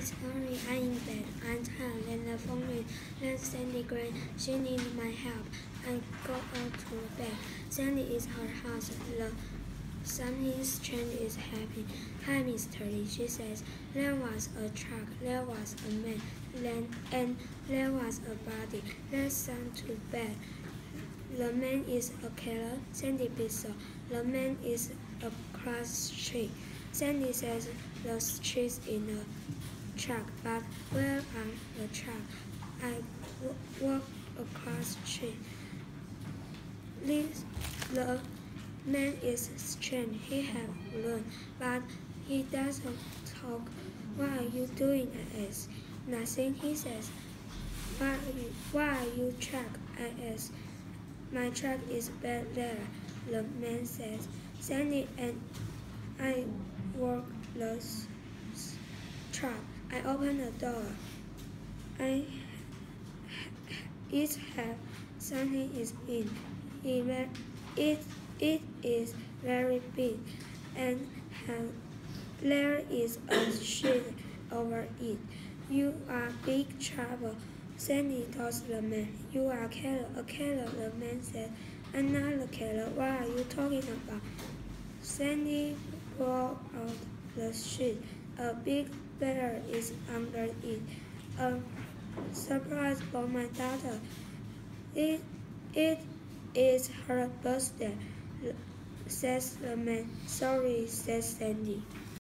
It's early. I'm in bed. I'm tired. Then the phone rings. Then Sandy Gray. She needs my help. I go out to bed. Sandy is her house. Something strange is happening. Hi, Mr. Lee, she says. There was a truck. There was a man. And there was a body. Let's send to bed. The man is a killer. Sandy Bissell. The man is across the street. Sandy says the street's in the truck, but where are the truck? I walk across the street. The man is strange. He has learned, but he doesn't talk. What are you doing? I ask. Nothing, he says. Why are you truck? I ask. My truck is back there, the man says. Sandy and I work the truck. I open the door. It has something is in. It is very big, and there is a sheet over it. You are big trouble. Sandy told the man. You are a killer. A killer, the man said. I'm not a killer. What are you talking about? Sandy brought out the sheet. A big bear is under it. A surprise for my daughter. It is her birthday, says the man. Sorry, says Sandy.